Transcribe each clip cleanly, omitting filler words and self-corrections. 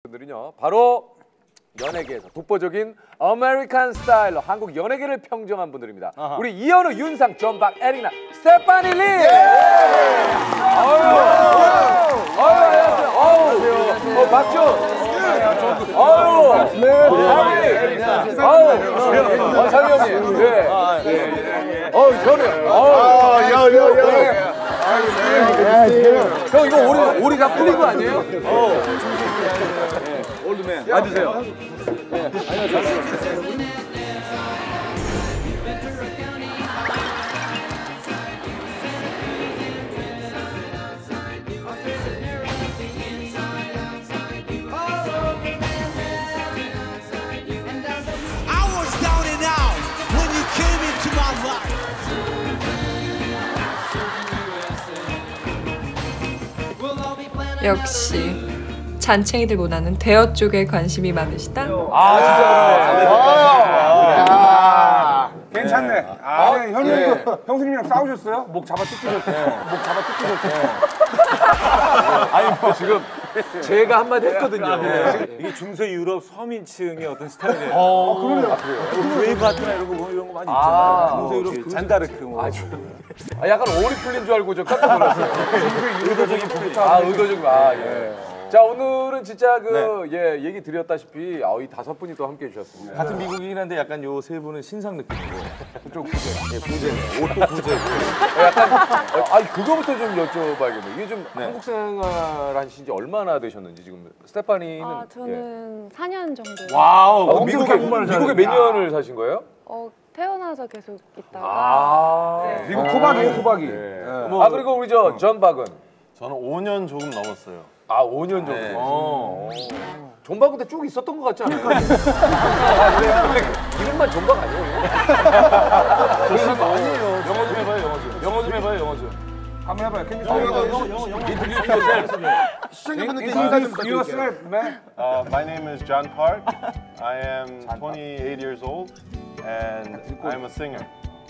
분들은요 바로 연예계에서 독보적인 아메리칸 스타일로 한국 연예계를 평정한 분들입니다. 우리 이현우, 윤상, 전박, 에리나, 스테파니 리. 안녕하세요. 박준. 상희 형님. 네. 현우. 형 이거 오리 다 풀린 거 아니에요? 올드맨. 앉으세요. 역시 잔챙이들보다는 대여 쪽에 관심이 많으시다? 진짜 괜찮네. 현우님도 형수님이랑 싸우셨어요? 목 잡아 뜯기셨어요. 목 잡아 뜯기셨어요. 아니 뭐 지금 제가 한마디 했거든요. 이게 중세 유럽 서민층의 어떤 스타일이에요. 그럼요. 브레이브하트나 이런 거 많이 있잖아요. 중세 유럽 잔다르크 뭐. 약간 오리 풀린 줄 알고 저 깜짝 놀랐어요. 의도적인 풀린. 의도적인. 예. 자 오늘은 진짜 얘기 드렸다시피 이 5분이 또 함께 해주셨습니다. 같은 미국이긴 한데 약간 요 세 분은 신상 느낌이고. 그쪽 부재. 예, 부재네. 옷도 부재고. 약간 그거부터 좀 여쭤봐야겠네요. 이게 좀 한국 생활 하신 지 얼마나 되셨는지 지금 스테파니는. 저는 4년 정도. 와우. 미국에 몇 년을 사신 거예요? 태어나서 계속 있다가. 미국 토박이에요, 토박이. 그리고 우리 전박은 저는 5년 조금 넘었어요. 5년 정도. 네. 존박 근데 쭉 있었던 것 같지 않아요? 근데 이름만 존박 아니에요? 아니에요. 영어 좀 해봐요, 영어 좀. 한번 해봐요. Can you Introduce yourself. introduce yourself, man? My name is John Park. I am 28 years old and I'm a singer.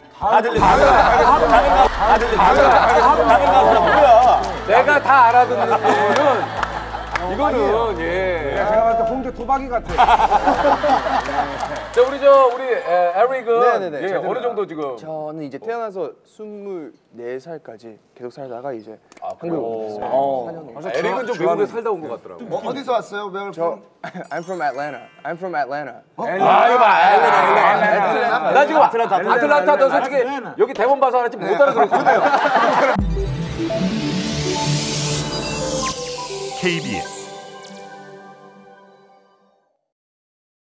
내가 다 알아듣는 이거는 제가 봤을 때 홍대 토박이 같아. 자 우리 에릭은 어느 정도 지금? 저는 이제 태어나서 24살까지 계속 살다가 이제 한국에 오게 됐어요. 4년. 에릭은 좀 외국에 살다 온 것 같더라고. 어디서 왔어요? Where from? I'm from Atlanta. I'm from Atlanta. 나 지금 아틀란타 너 솔직히 여기 대본 봐서 알았지 못 알아들었거든요. KBS